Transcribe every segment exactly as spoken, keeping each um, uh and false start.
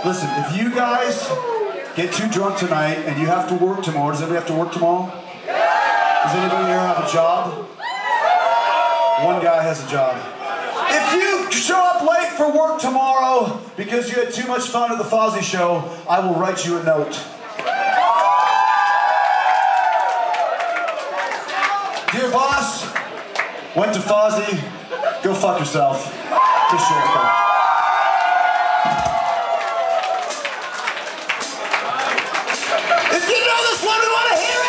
Listen, if you guys get too drunk tonight and you have to work tomorrow, does anybody have to work tomorrow? Does anybody here have a job? One guy has a job. If you show up late for work tomorrow because you had too much fun at the Fozzy show, I will write you a note. Dear boss, went to Fozzy, go fuck yourself. For sure. If you know this one, we want to hear it!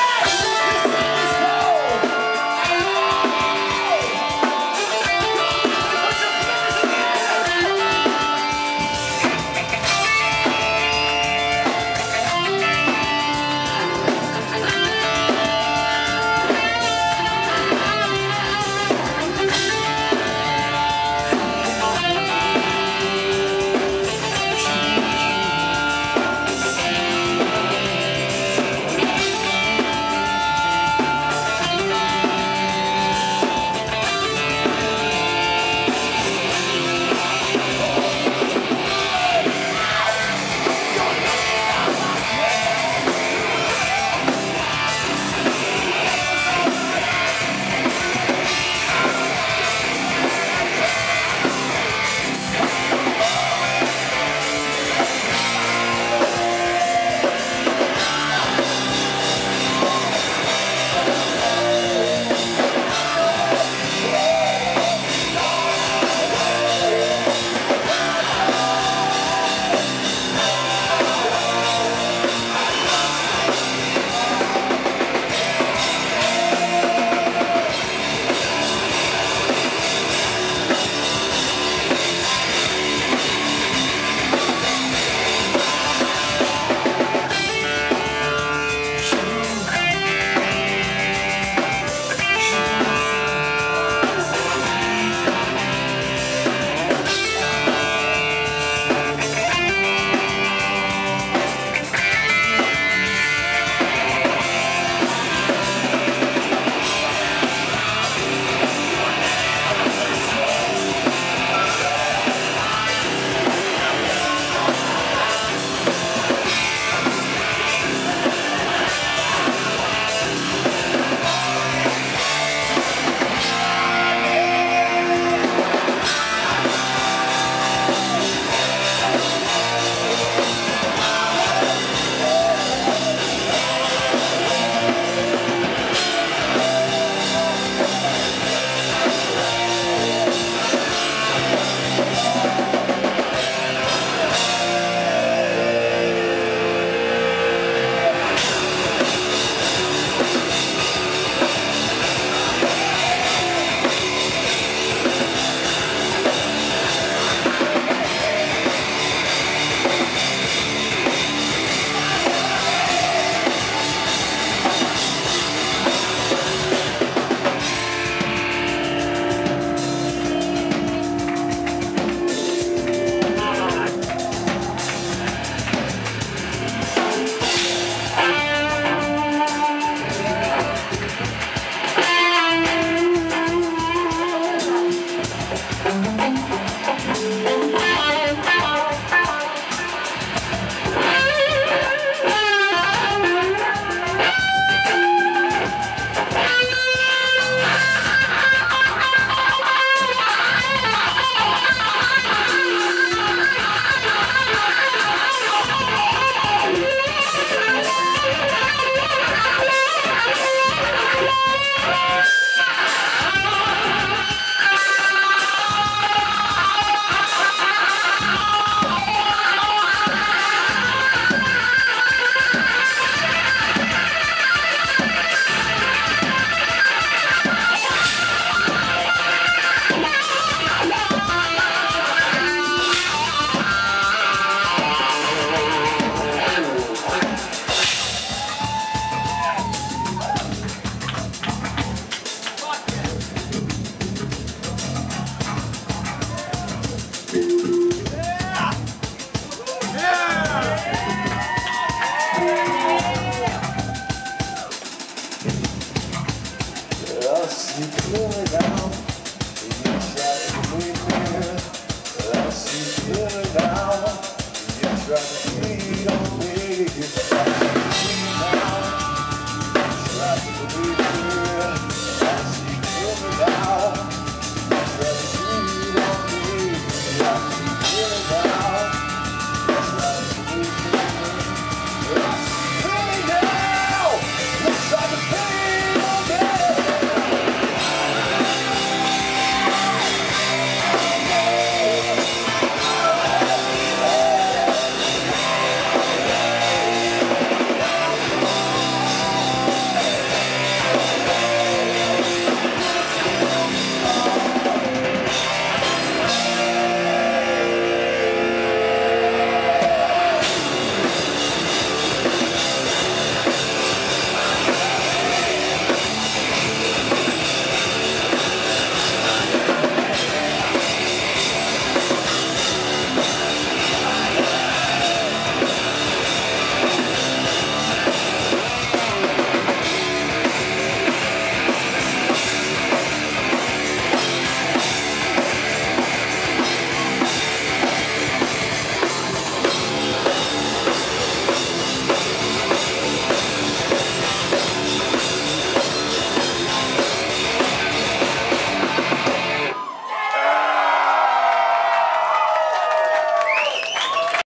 Driving me away.